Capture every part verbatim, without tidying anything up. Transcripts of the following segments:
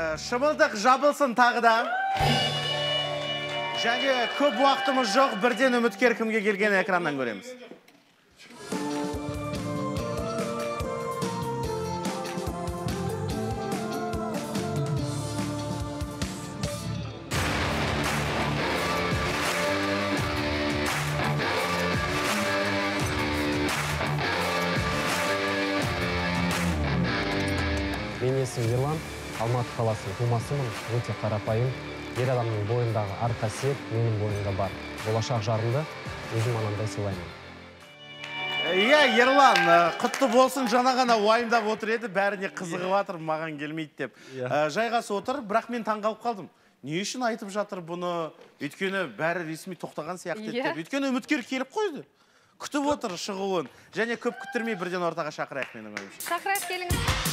Шымылдық жабылсын тағы да. Және көп уақытымыз жоқ, бірден үміткер кімге келген экраннан көреміз. Мен есім Ерлан, Алматы қаласының тумасымын, өте қарапайым. Ер адамның бойындағы ар қасиет менің бойымда бар. Болашақ жарымды өзім анандай сыйлаймын. Иә, Ерлан, құтты болсын, жаңа ғана уайымдап отыр еді, бәріне қызығып жатыр, маған келмейді деп. Жайғасы отыр, бірақ мен таңғалып қалдым. Не үшін айтып жатыр бұны? Өйткені бәрі ресми тоқтаған сияқты деп. Өйткені үміткер келіп қойды. Күтіп отыр шығуын. Және көп күттірмей бірден ортаға шақырайық менің ойымша. Шақырайық, келіңіз.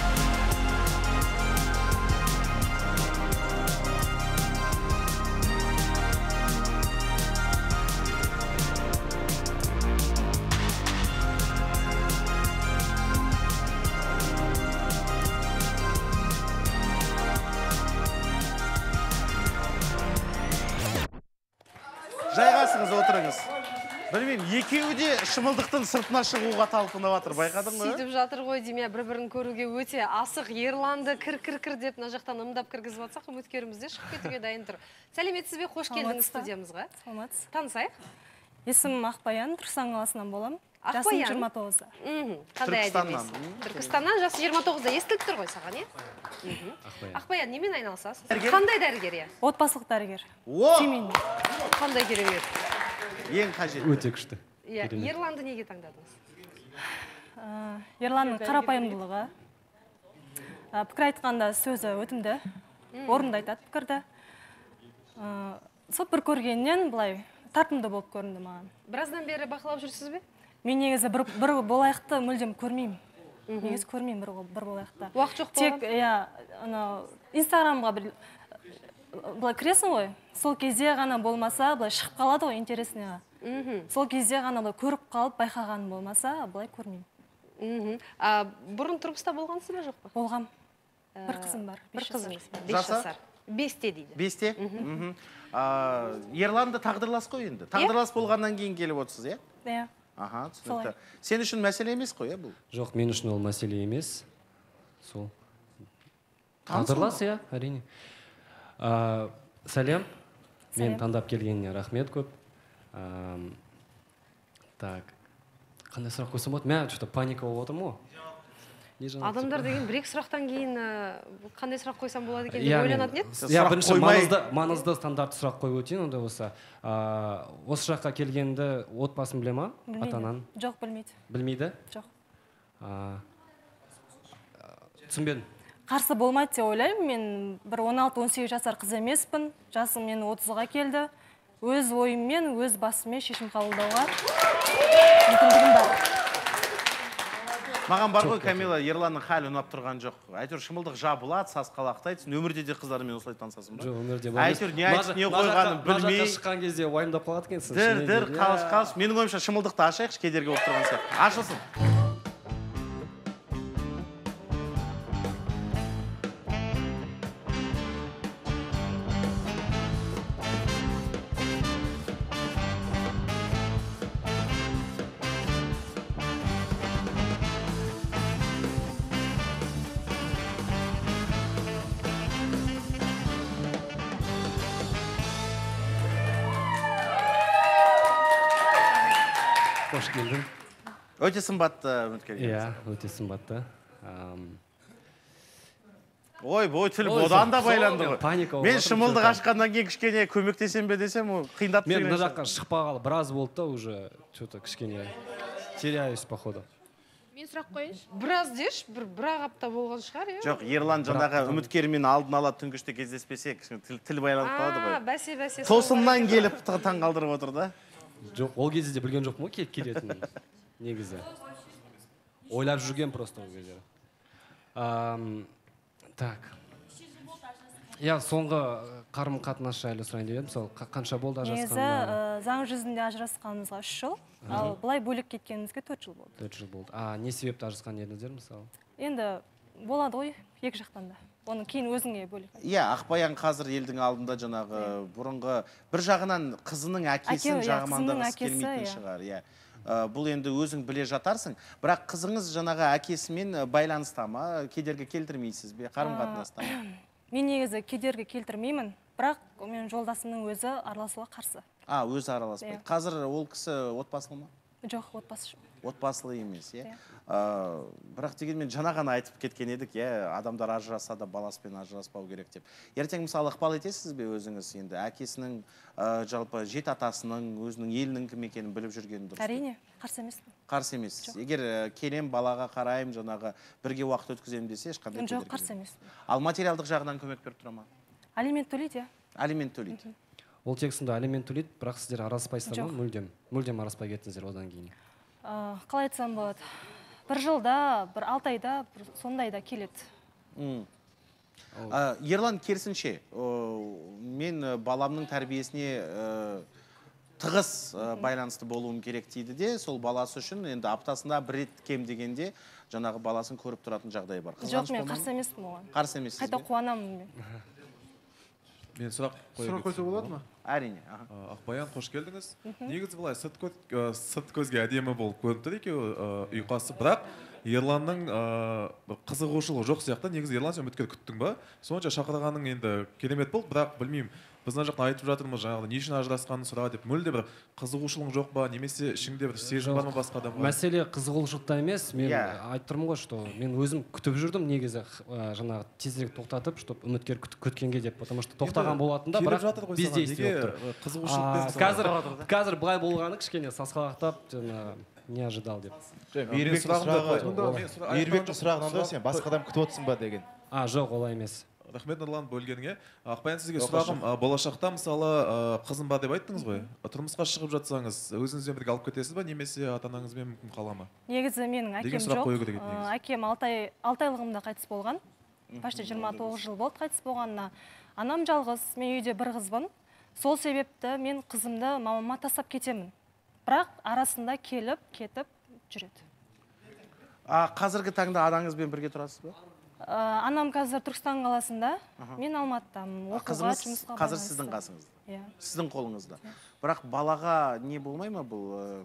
Жайғасыңыз, отырыңыз. Білмеймін, екеуі де шымылдықтың сыртына шығуға талпынып жатыр, байқадың ба? Сөйтіп жатыр ғой, демей, бір-бірін көруге өте асық. Ерланды кір-кір-кір деп мына жақтан ымдап кіргізіп жатсақ, үміткеріміз де шығып кетуге дайын тұр. Сәлеметсіз бе, қош келдіңіз студиямызға. Саламатсыз. Танысайық. Есімім Ақбаян, Түркістан қаласынан боламын. Ақбаян. Жасым жиырма тоғызда. Қандай әдемісіз? Түркістаннан, жасы жиырма тоғызда. Естіліп тұр ғой саған, е? Ақбаян, немен айналысасыз? Қандай дәрігер, е? Отбасылық дәрігер. Семейный. Қандай керемет? Ең қажет. Өте күшті. Ерланды неге таңдадыңыз? Ерланның қарапайымдылығы. Пікір айтқанда сөзі өтімді. Орынды айтады пікірді. Сол бір көргеннен былай тартымды болып көрінді маған. Біраздан бері бақылап жүрсіз бе? Мен негізі бір болайықты мүлдем көрмеймін. Негізі көрмеймін бір болайықты. Уақыт жоқ болған? Тек инстаграмға былай кіресің ғой, сол кезде ғана болмаса, былай шығып қалады ғой интересныйға. Сол кезде ғана былай көріп қалып, байқаған болмаса, былай көрмеймін. Бұрын тұрмыста болғансыз ба жоқ па? Болғам. Бір қызым бар. Бір қызыңыз бар. Бес жасар. Бесте дейді. Бесте? Ерланды тағдырлас қой енді. Тағдырлас болғаннан кейін келіп отырсыз, е? Иә. Аха, түсінікті. Сен үшін мәселе емес қой, е бұл? Жоқ, мен үшін ол мәселе емес. Сол. Тағдырлас, иә, әрине. Сәлем. Мен таңдап келгеніне рахмет көп. Так. Қандай сұрақ қойсам болады? Мен что-то паника болып отырмын ғой. Адамдар деген бір-екі сұрақтан кейін қандай сұрақ қойсам болады екен деп ойланатын еді? Иә, бірінші маңызды стандарт сұрақ қойып өтейін, онда болса. Осы жаққа келгенді отбасын біле ма? Атанан? Жоқ, білмейді. Білмейді? Жоқ. Түсінбедім. Қарсы болмайды деп ойлаймын. Мен бір он алты он сегіз жасар қыз емеспін. Жасым мен отызға келді. Өз ойыммен, өз басыммен шешім қабылдауға мүмкіндігім бар. Маған бар ғой, Камила, Ерланның халі ұнап тұрған жоқ. Әйтеуір шымылдық жабылады, сасқалақтайды. Өмірде де қыздармен осылай танысасың ба? Жоқ, өмірде болмайды. Әйтеуір не айтып, не қойғанын білмей. Мына жаққа шыққан кезде уайымдап қалады екенсің. Дір, дір, қалыш, қалыш. Менің ойымша шымылдықты ашайықшы, кедергі болып тұрған сияқты. Ашылсын. Қош келдің. Өте сымбатты үміткер. Иә, өте сымбатты. Ой, бой тіл одан да байланды ғой. Мен шымылдық ашқаннан кейін кішкене көмектесем бе десем, қиындатып мен мына жаққа шықпағалы біраз болды да, уже что-то кішкене теряюсь походу. Мен сұрақ қойыншы. Біраз деш, бір-ақ апта болған шығар, е? Жоқ, Ерлан жаңағы үміткермен алдын ала түнгіште кездеспесе, тіл байланып қалады ғой. Бәсе, бәсе. Тосыннан келіп таң қалдырып отыр да. Жоқ, ол кезде де білген жоқпын ғой келетінін. Негізі. Ойлап жүрген просто ол кезде. Так. Я соңғы қарым қатынас жайлы сұрайын деп едім. Мысалы, қанша болды ажырасқанына? Негізі заң жүзінде ажырасқанымызға үш жыл, ал былай бөлек кеткенімізге төрт жыл болды. төрт жыл болды. А не себепті ажырасқан едіңіздер мысалы? Енді болады ғой, екі жақтан да. оны кейін өзіңе бөлек. Иә, Ақбаян қазір елдің алдында жаңағы бұрынғы бір жағынан қызының әкесін жағымандағысы келмейтін шығар. Иә. Бұл енді өзің біле жатарсың. Бірақ қызыңыз жаңағы әкесімен байланыста ма, кедергі келтірмейсіз бе, қарым-қатынаста ма? Мен негізі кедергі келтірмеймін, бірақ мен жолдасымның өзі араласуға қарсы. А, өзі араласпайды. Қазір ол кісі отбасылы ма? Жоқ, отбасы. Отбасылы емес, иә. Бірақ дегенмен жаңа ғана айтып кеткен едік, иә, адамдар ажыраса да баласпен ажыраспау керек деп. Ертең мысалы ықпал етесіз бе өзіңіз енді әкесінің, жалпы жет атасының, өзінің елінің кім екенін біліп жүргенін дұрыс? Әрине, қарсы емеспін. Қарсы емессіз. Егер келем, балаға қарайым, жаңағы бірге уақыт өткіземін десе, ешқандай жоқ, қарсы емеспін. Ал материалдық жағынан көмек беріп тұра ма? Алимент төлейді, иә. Алимент төлейді. Ол тек сонда алимент төлейді, бірақ сіздер араспайсыздар ма? Мүлдем. Мүлдем араспай кеттіңіздер одан кейін. Қалай айтсам болады? Бір жылда, бір алты айда, сондайда келеді. Ерлан, керісінше, мен баламның тәрбиесіне тығыз байланысты болуым керек дейді де, сол баласы үшін енді аптасында бір рет кем дегенде жаңағы баласын көріп тұратын жағдай бар. Жоқ, мен қарсы емеспін оған. Қарсы емессіз бе? Қайта қуанамын мен. Мен сұрақ қойса болады ма? Әрине. Ақбаян, қош келдіңіз. Негізі былай сырт көзге әдемі болып көрініп тұр екеуі ұйқасы, бірақ Ерланның қызығушылығы жоқ сияқты. Негізі Ерлан, сен үміткер күттің ба? Сонша шақырғаның енді керемет болды, бірақ білмеймін, біз мына жақтан айтып жатырмыз, жаңағы не үшін ажырасқанын сұра деп, мүлде бір қызығушылығың жоқ ба, немесе ішіңде бір сезім бар ма басқа адамға? Мәселе қызығушылықта емес, мен айтып тұрмын ғой, что мен өзім күтіп жүрдім негізі, жаңағы тезірек тоқтатып, чтобы үміткер күткенге деп, потому что тоқтаған болатын да, бірақ бездействие болып тұр. Қазір былай болғаны кішкене сасқалақтап, не ожидал деп. Мейірбектің сұрағынан сен басқа адам күтіп отырсың ба деген. А, жоқ, олай емес. Рахмет, Нұрлан, бөлгеніңе. Ақбаян, сізге сұрағым, болашақта мысалы қызым бар деп айттыңыз ғой. Тұрмысқа шығып жатсаңыз, өзіңізбен бірге алып кетесіз ба, немесе ата-анаңызбен мүмкін қала ма? Негізі менің әкем жоқ. Әкем алты айлығымда қайтыс болған. Почти жиырма тоғыз жыл болды қайтыс болғанына. Анам жалғыз, мен үйде бір қызбын. Сол себепті мен қызымды мамама тастап кетемін. Бірақ арасында келіп, кетіп жүреді. Қазіргі таңда анаңызбен бірге тұрасыз ба? Анам қазір Түркістан қаласында, мен Алматыдамын. Қызыңыз қазір сіздің қасыңызда? Сіздің қолыңызда. Бірақ балаға не болмай ма бұл?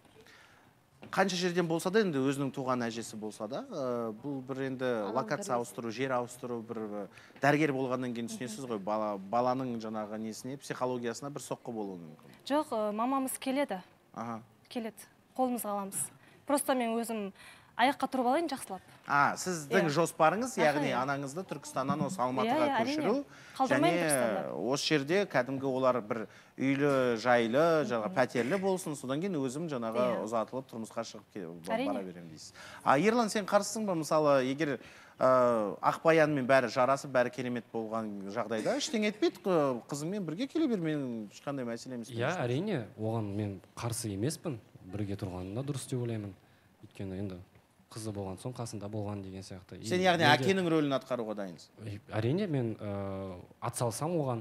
Қанша жерден болса да, енді өзінің туған әжесі болса да, бұл бір енді локация ауыстыру, жер ауыстыру, бір дәрігер болғаннан кейін түсінесіз ғой, баланың жаңағы несіне, психологиясына бір соққы болуы мүмкін. Жоқ, мамамыз келеді. Келеді, қолымызға аламыз. Просто мен өзім аяққа тұрып алайын жақсылап. А, сіздің жоспарыңыз, яғни анаңызды Түркістаннан осы Алматыға көшіру, және осы жерде кәдімгі олар бір үйлі, жайлы, пәтерлі болсын, содан кейін өзім жаңағы ұзатылып тұрмысқа шығып бара берем дейсіз. А Ерлан, сен қарсысың ба, мысалы, егер Ақбаянмен бәрі жарасып, бәрі керемет болған жағдайда, ештеңе етпейді, қызыңмен бірге келе бер, менің ешқандай мәселеміз. Иә, әрине, оған мен қарсы емеспін, бірге тұрғанына дұрыс деп ойлаймын. Өйткені енді қызы болған соң қасында болған деген сияқты. Сен яғни әкенің рөлін атқаруға дайынсың? Әрине, мен атсалсам оған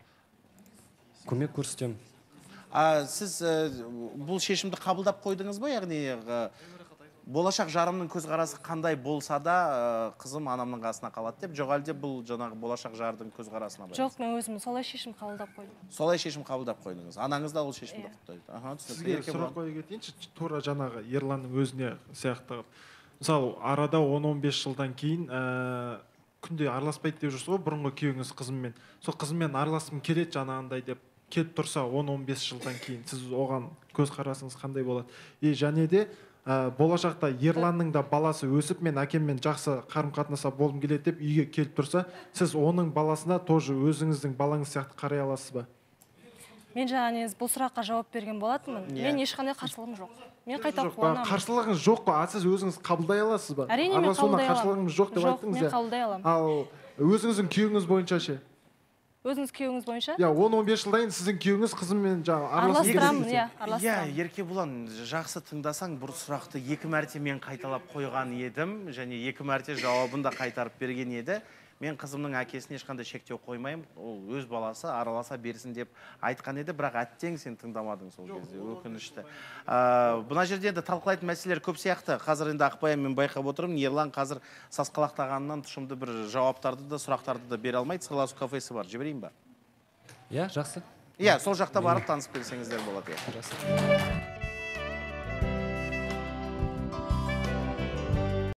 көмек көрсетем. Сіз бұл шешімді қабылдап қойдыңыз ба, яғни болашақ жарымның көзқарасы қандай болса да қызым анамның қасына қалады деп, жоқ әлде бұл жаңағы болашақ жардың көзқарасына байланысты? Жоқ, мен өзім солай шешім қабылдап қойдым. Солай шешім қабылдап қойдыңыз. Анаңыз да ол шешімді құптайды. Сізге сұрақ қоя кетейінші, тура жаңағы Ерланның өзіне сияқты. Мысалы, арада он он бес жылдан кейін күнде араласпайды деп жүрсіз ғой, бұрынғы күйеуіңіз қызыммен. Сол қызыммен араласқым келеді жаңағындай деп келіп тұрса он он бес жылдан кейін сіз оған көзқарасыңыз қандай болады? И және де болашақта Ерланның да баласы өсіп, мен әкеммен жақсы қарым-қатынаса болғым келеді деп үйге келіп тұрса, сіз оның баласына тоже өзіңіздің балаңыз сияқты қарай аласыз ба? Мен жаңа бұл сұраққа жауап берген болатынмын. Мен ешқандай қарсылығым жоқ. Мен қайта қуанамын. Қарсылығыңыз жоқ па? Сіз өзіңіз қабылдай аласыз ба? Әрине, мен қабылдай аламын. Қарсылығыңыз жоқ деп айттыңыз. Жоқ, мен қабылдай аламын. Ал өзіңіздің күйеуіңіз бойынша ше? Өзіңіз күйеуіңіз бойынша? Я, он он бес жылдан сіздің күйеуіңіз қызыммен араластырамын, иә, араластырамын. Иә, Еркебұлан, жақсы тыңдасаң, бұл сұрақты екі мәрте мен қайталап қойған едім, және екі мәрте жауабын да қайтарып берген еді. мен қызымның әкесіне ешқандай шектеу қоймаймын, ол өз баласы араласа берсін деп айтқан еді, бірақ әттең сен тыңдамадың сол кезде, өкінішті. Бұна жерде енді талқылайтын мәселелер көп сияқты. Қазір енді Ақбаян мен байқап отырмын, Ерлан қазір сасқалақтағанынан тұшымды бір жауаптарды да, сұрақтарды да бере алмайды. Сырласу кафесі бар, жіберейін ба? Иә, жақсы. Иә, сол жақта барып танысып келсеңіздер болады. Жақсы.